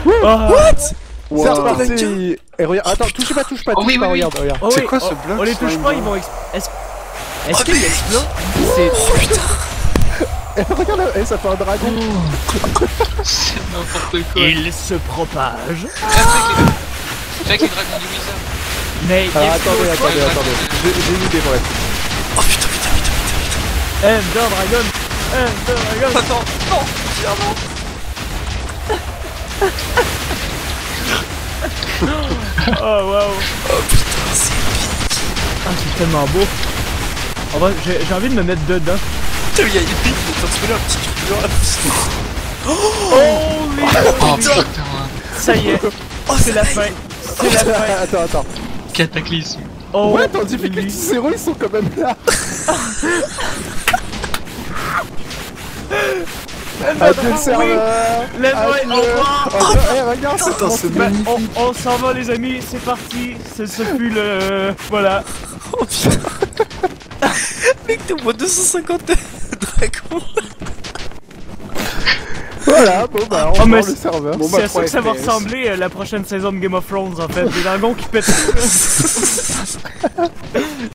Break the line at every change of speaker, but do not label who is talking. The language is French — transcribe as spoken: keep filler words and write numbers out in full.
What?
C'est reparti. Et regarde, attends, touchez pas, touche pas, touche
Oh, oui,
pas,
oui, oui.
regarde, regarde.
Oh,
C'est
oui,
quoi ce
oh,
bloc
On les touche
slime
pas,
ball?
ils vont exploser. Est-ce est-ce qu'ils explosent? C'est...
Oh putain. Et regarde, eh, ça fait un dragon.
C'est n'importe quoi.
Il se propage.
C'est avec les dragons du Wizard.
Mais il
Alors
explose
attendez,
quoi?
attendez, attendez. J'ai j'ai une idée, bref.
Oh putain, putain, putain, putain, putain.
Ender Dragon. Ender Dragon.
Attends, non, tiens, non.
Oh waouh.
Oh putain, c'est épique.
Ah, c'est tellement beau. En vrai, j'ai j'ai envie de me mettre dedans.
Putain, il y a Epic, mais t'as trouvé un petit truc là.
Oh oui.
Oh putain.
Ça y est.
Oh,
C'est la fin. C'est la fin.
Attends, attends.
Cataclysme.
Oh,
Ouais, en difficulté zéro, ils sont quand même là. Adieu le serveur.
Les doigts,
Adieu.
au revoir.
Oh, eh, regarde, c'est
Attends, c'est
Bah,
magnifique.
on, on s'en va les amis, c'est parti. Ce, ce fut le... Voilà.
Oh putain. Mec, t'es au moins deux cent cinquante dragons.
Voilà, bon bah, on
Oh, mais
prend le serveur. Bon,
C'est
bah,
à ça que ça va
F P S.
ressembler euh, la prochaine saison de Game of Thrones en fait. Des dragons qui pètent.